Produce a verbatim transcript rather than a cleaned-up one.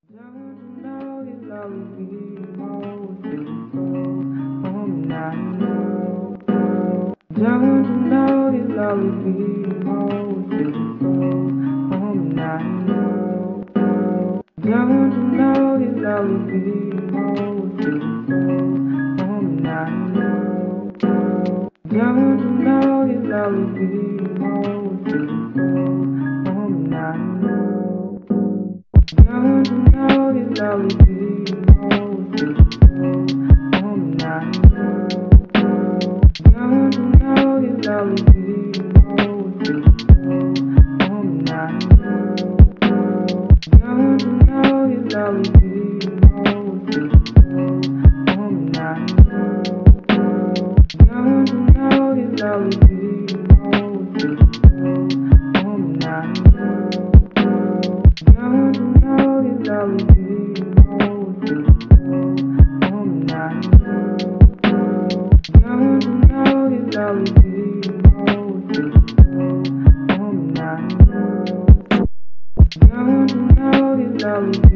Don't you know you love me more than you oh now know. Don't you know you love me more than you oh now know. Don't you know you love me more than you oh now know. Don't you know you love me more than you oh now know. Don't you know you love me more than you oh now know. Don't you know you love me more than you oh now know. Don't you know you love me more than you oh now know. Don't you know you love me more than you oh now know. Don't you know you love me more than you oh now know. Don't you know you love me more than you oh now know. Don't you know you love me